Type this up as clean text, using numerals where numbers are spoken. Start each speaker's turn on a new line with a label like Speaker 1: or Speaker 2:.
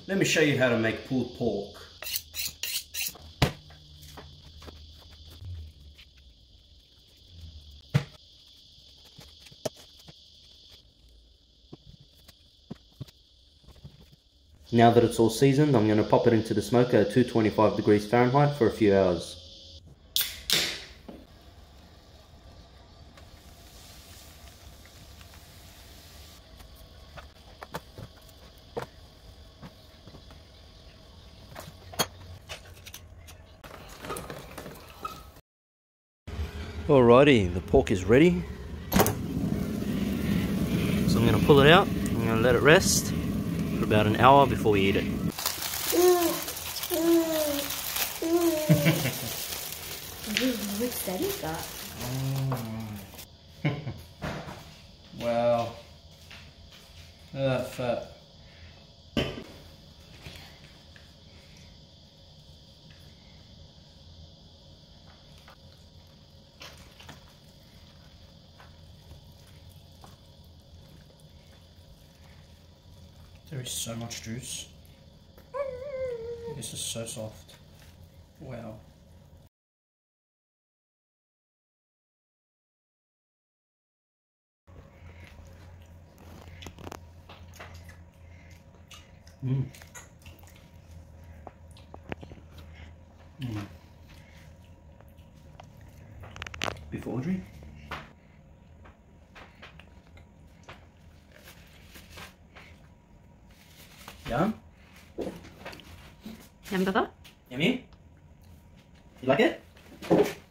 Speaker 1: Let me show you how to make pulled pork. Now that it's all seasoned, I'm going to pop it into the smoker at 225 degrees Fahrenheit for a few hours. Alrighty, the pork is ready. So I'm going to pull it out, I'm going to let it rest for about an hour before we eat it.
Speaker 2: What's Daddy got?
Speaker 1: Wow. Look at that fat. There is so much juice. This is so soft. Wow. Mm. Beef Audrey. Yum?
Speaker 2: Yum, Papa?
Speaker 1: Yummy? You like it?